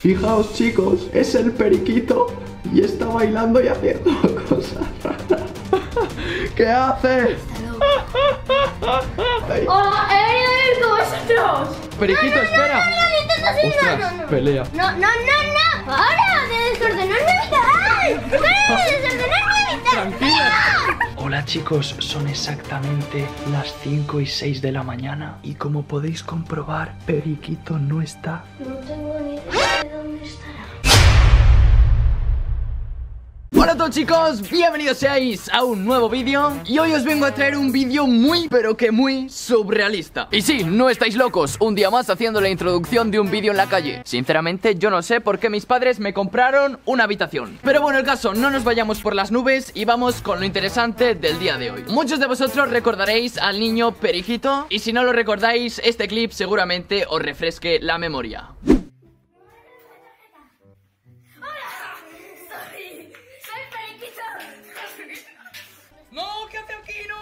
Fijaos, chicos, es el periquito y está bailando y haciendo cosas raras. ¿Qué hace? ¡Hola! ¡He venido a ir con vosotros! Periquito, espera. No. Pelea. No. ¡Ahora! ¡De desordenar mi vida! ¡Para de desordenar mi vida! Tranquila. Hola chicos, son exactamente las 5 y 6 de la mañana y como podéis comprobar, Periquito no está. No tengo ni idea de dónde estará. Hola a todos chicos, bienvenidos seáis a un nuevo vídeo. Y hoy os vengo a traer un vídeo muy pero que muy surrealista. Y sí, no estáis locos, un día más haciendo la introducción de un vídeo en la calle. Sinceramente yo no sé por qué mis padres me compraron una habitación. Pero bueno, el caso, no nos vayamos por las nubes y vamos con lo interesante del día de hoy. Muchos de vosotros recordaréis al niño Periquito, y si no lo recordáis, este clip seguramente os refresque la memoria. No, ¿qué hace aquí? No.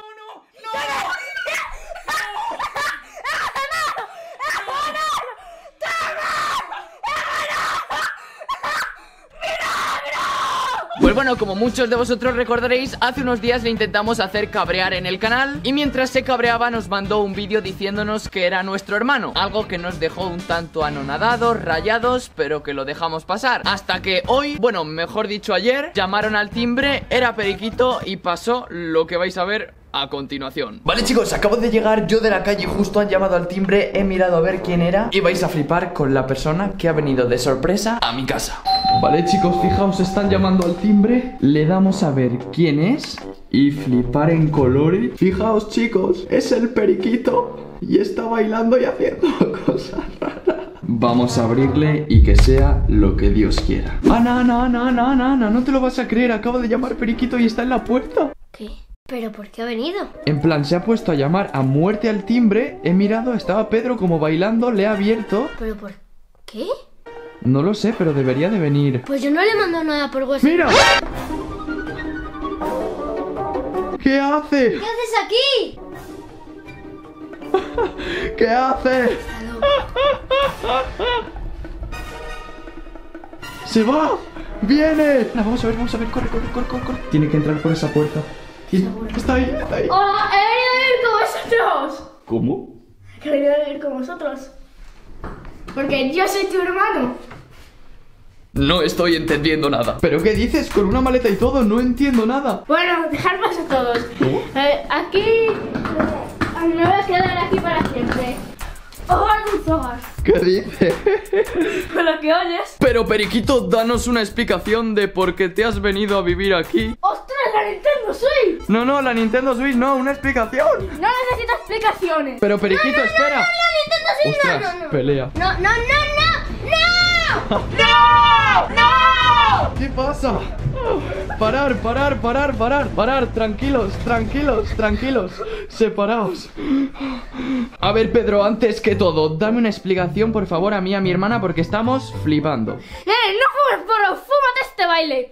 Pues bueno, como muchos de vosotros recordaréis, hace unos días le intentamos hacer cabrear en el canal y mientras se cabreaba nos mandó un vídeo diciéndonos que era nuestro hermano, algo que nos dejó un tanto anonadados, rayados, pero que lo dejamos pasar. Hasta que hoy, bueno, mejor dicho ayer, llamaron al timbre, era Periquito y pasó lo que vais a ver a continuación. Vale chicos, acabo de llegar yo de la calle, justo han llamado al timbre, he mirado a ver quién era y vais a flipar con la persona que ha venido de sorpresa a mi casa. Vale chicos, fijaos, están llamando al timbre. Le damos a ver quién es y flipar en colores. Fijaos chicos, es el Periquito y está bailando y haciendo cosas raras. Vamos a abrirle y que sea lo que Dios quiera. No te lo vas a creer, acabo de llamar Periquito y está en la puerta. ¿Qué? ¿Pero por qué ha venido? En plan, se ha puesto a llamar a muerte al timbre. He mirado, estaba Pedro como bailando, le he abierto. ¿Pero por qué? No lo sé, pero debería de venir. Pues yo no le mando nada por WhatsApp. ¡Mira! ¿Qué hace? ¿Qué haces aquí? ¿Qué hace? ¡Se va! ¡Viene! Vamos a ver, corre. Tiene que entrar por esa puerta. Está ahí. ¡Hola! ¡He venido a ir con vosotros! ¿Cómo? He venido a ir con vosotros. Porque yo soy tu hermano. No estoy entendiendo nada. ¿Pero qué dices? Con una maleta y todo, no entiendo nada. Bueno, dejad paso a todos. Aquí me voy a quedar aquí para siempre. Hogar dulce hogar. ¿Qué dices? ¿Pero qué oyes? Pero Periquito, danos una explicación de por qué te has venido a vivir aquí. ¡Ostras, la Nintendo Switch! No, la Nintendo Switch no, una explicación. No necesito explicaciones. Pero Periquito, espera. La Nintendo Switch Ostras, no. pelea. No. ¿Qué pasa? Parar, tranquilos, separaos. A ver, Pedro, antes que todo, dame una explicación, por favor, a mí y a mi hermana, porque estamos flipando. No fumes porro, fúmate este baile.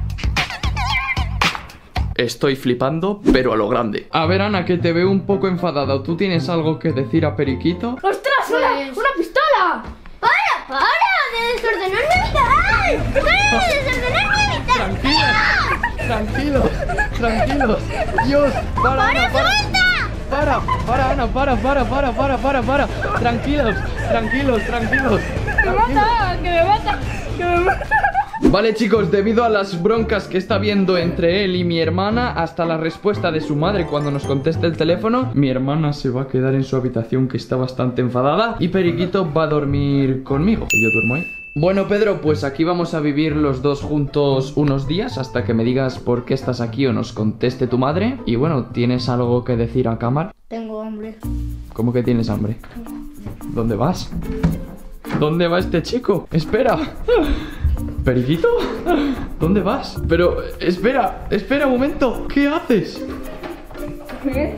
Estoy flipando, pero a lo grande. A ver, Ana, que te veo un poco enfadada. ¿Tú tienes algo que decir a Periquito? ¡Ostras, una pistola! ¡Para! ¡De desordenar mi vida! ¡Ay! ¡Para de desordenar mi vida! Tranquilos. Dios, para, Ana, para, Ana, para. Tranquilos. ¡Me mata! ¡Que me mata! Vale chicos, debido a las broncas que está habiendo entre él y mi hermana, hasta la respuesta de su madre cuando nos conteste el teléfono, mi hermana se va a quedar en su habitación, que está bastante enfadada, y Periquito va a dormir conmigo, que yo duermo ahí. Bueno, Pedro, pues aquí vamos a vivir los dos juntos unos días hasta que me digas por qué estás aquí o nos conteste tu madre. Y bueno, ¿tienes algo que decir a cámara? Tengo hambre. ¿Cómo que tienes hambre? ¿Dónde vas? ¿Dónde va este chico? Espera. ¿Periquito? ¿Dónde vas? Pero, espera un momento. ¿Qué haces? ¿Qué?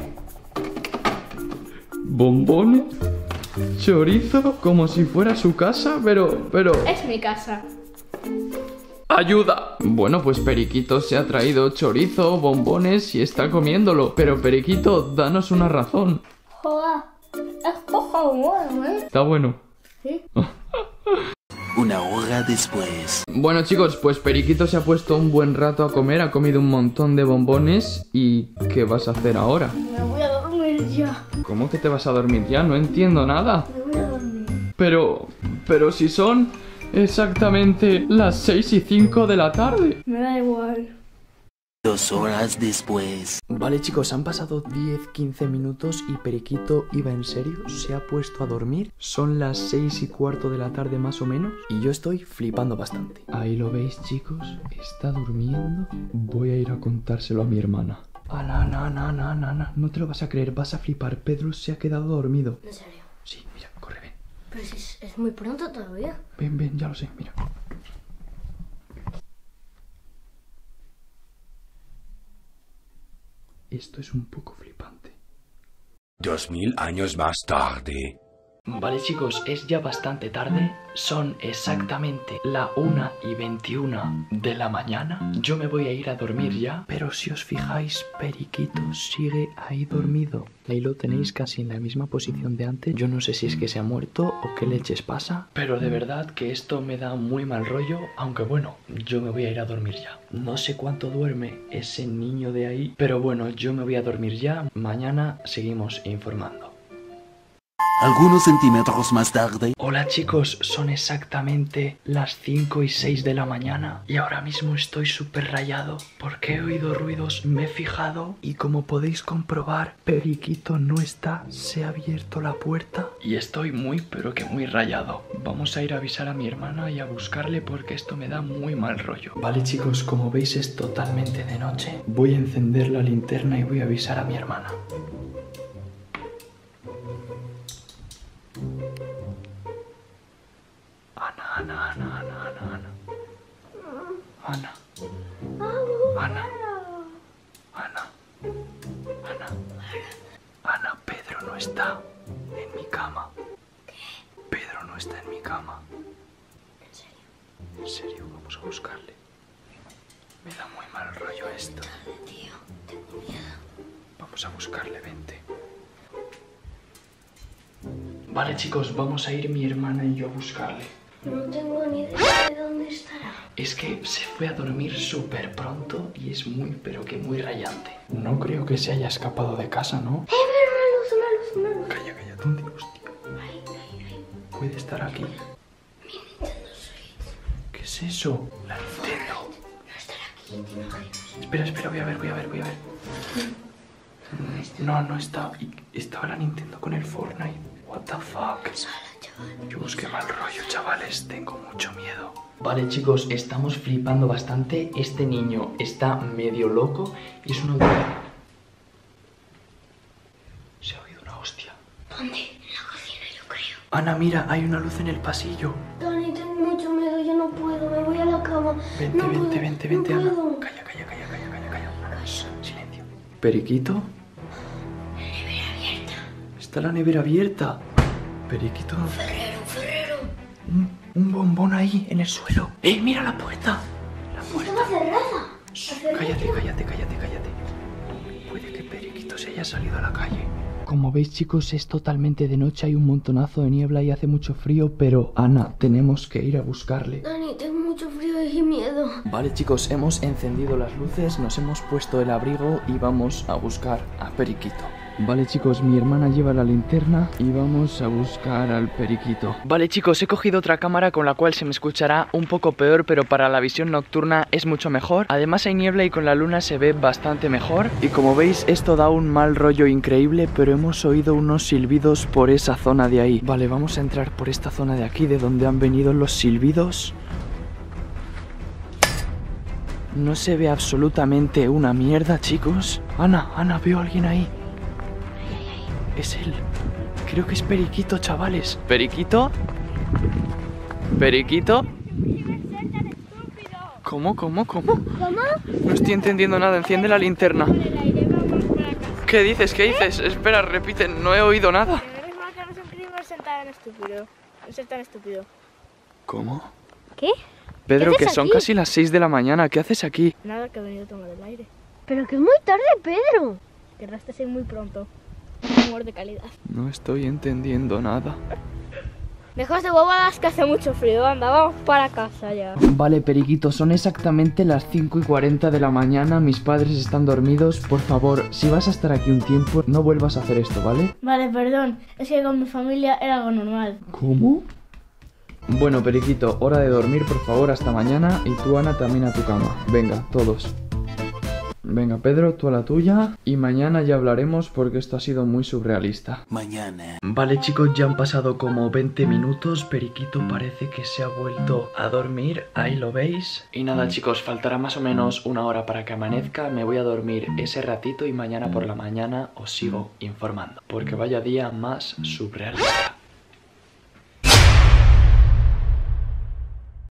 ¿Bombones? ¿Chorizo? Como si fuera su casa, pero... Es mi casa. ¡Ayuda! Bueno, pues Periquito se ha traído chorizo, bombones y está comiéndolo. Pero Periquito, danos una razón. Joder. Es poco bueno, ¿eh? Está bueno. Sí. Una hora después. Bueno chicos, pues Periquito se ha puesto un buen rato a comer, ha comido un montón de bombones. ¿Y qué vas a hacer ahora? Me voy a dormir ya. ¿Cómo que te vas a dormir ya? No entiendo nada. Me voy a dormir. Pero si son exactamente las 6:05 de la tarde. Me da igual. 2 horas después. Vale chicos, han pasado 10-15 minutos y Periquito iba en serio, se ha puesto a dormir. Son las 6:15 de la tarde más o menos y yo estoy flipando bastante. Ahí lo veis chicos, está durmiendo. Voy a ir a contárselo a mi hermana. No te lo vas a creer, vas a flipar. Pedro se ha quedado dormido. ¿En serio? Sí, mira, corre, ven. Pero si es muy pronto todavía. Ven, ya lo sé, mira. Esto es un poco flipante. 2000 años más tarde. Vale chicos, es ya bastante tarde. Son exactamente la 1:21 de la mañana. Yo me voy a ir a dormir ya. Pero si os fijáis, Periquito sigue ahí dormido. Ahí lo tenéis casi en la misma posición de antes. Yo no sé si es que se ha muerto o qué leches pasa. Pero de verdad que esto me da muy mal rollo. Aunque bueno, yo me voy a ir a dormir ya. No sé cuánto duerme ese niño de ahí. Pero bueno, yo me voy a dormir ya. Mañana seguimos informando. Algunos centímetros más tarde. Hola chicos, son exactamente las 5:06 de la mañana y ahora mismo estoy súper rayado porque he oído ruidos, me he fijado y como podéis comprobar, Periquito no está, se ha abierto la puerta y estoy muy pero que muy rayado. Vamos a ir a avisar a mi hermana y a buscarle porque esto me da muy mal rollo. Vale chicos, como veis es totalmente de noche. Voy a encender la linterna y voy a avisar a mi hermana. Ana, Pedro no está en mi cama. ¿Qué? Pedro no está en mi cama. ¿En serio? En serio, vamos a buscarle. Me da muy mal rollo esto. Dale, tío, tengo miedo. Vamos a buscarle, vente. Vale chicos, vamos a ir mi hermana y yo a buscarle. No tengo ni idea de dónde estará. Es que se fue a dormir súper pronto y es muy, pero que muy rayante. No creo que se haya escapado de casa, ¿no? Una luz. Calla, ¿dónde? Hostia. Ahí. Puede estar aquí. Mi Nintendo Switch. ¿Qué es eso? La Nintendo. No estará aquí, ¿te imaginas? Espera, voy a ver. No está. Estaba la Nintendo con el Fortnite. What the fuck? Hola, chaval. Yo busqué mal rollo, chavales. Tengo mucho miedo. Vale, chicos, estamos flipando bastante. Este niño está medio loco y es una... Se ha oído una hostia. ¿Dónde? En la cocina, yo creo. Ana, mira, hay una luz en el pasillo. Dani, tengo mucho miedo, yo no puedo, me voy a la cama. Vente, no vente, puedo. Ana. Puedo. Calla. Silencio. ¿Periquito? Nevera abierta. Está la nevera abierta. Periquito. Un ferrero. Un bombón ahí, en el suelo. Mira la puerta. Estaba cerrada. Cállate. Puede que Periquito se haya salido a la calle. Como veis chicos, es totalmente de noche, hay un montonazo de niebla y hace mucho frío, pero Ana, tenemos que ir a buscarle. Dani, tengo mucho frío y miedo. Vale chicos, hemos encendido las luces, nos hemos puesto el abrigo y vamos a buscar a Periquito. Vale chicos, mi hermana lleva la linterna y vamos a buscar al Periquito. Vale chicos, he cogido otra cámara con la cual se me escuchará un poco peor, pero para la visión nocturna es mucho mejor. Además hay niebla y con la luna se ve bastante mejor. Y como veis esto da un mal rollo increíble, pero hemos oído unos silbidos por esa zona de ahí. Vale, vamos a entrar por esta zona de aquí, de donde han venido los silbidos. No se ve absolutamente una mierda, chicos. Ana, veo a alguien ahí. Es él. Creo que es Periquito, chavales. ¿Periquito? ¿Periquito? ¿Cómo? No estoy entendiendo nada. Enciende la linterna. ¿Qué dices? Espera, repite. No he oído nada. No ser tan estúpido. ¿Cómo? ¿Qué? Pedro, ¿Qué haces que son aquí? casi las 6 de la mañana. ¿Qué haces aquí? Nada, que he venido a tomar el aire. Pero que es muy tarde, Pedro. Querraste ser muy pronto. Humor de calidad. No estoy entendiendo nada. Dejaos de bobadas que hace mucho frío. Anda, vamos para casa ya. Vale, periquito, son exactamente las 5:40 de la mañana. Mis padres están dormidos. Por favor, si vas a estar aquí un tiempo, no vuelvas a hacer esto, ¿vale? Vale, perdón. Es que con mi familia era algo normal. ¿Cómo? Bueno, periquito, hora de dormir, por favor, hasta mañana. Y tú, Ana, también a tu cama. Venga, todos. Venga, Pedro, tú a la tuya. Y mañana ya hablaremos porque esto ha sido muy surrealista. Mañana. Vale, chicos, ya han pasado como 20 minutos. Periquito parece que se ha vuelto a dormir. Ahí lo veis. Y nada, chicos, faltará más o menos una hora para que amanezca. Me voy a dormir ese ratito y mañana por la mañana os sigo informando. Porque vaya día más surrealista.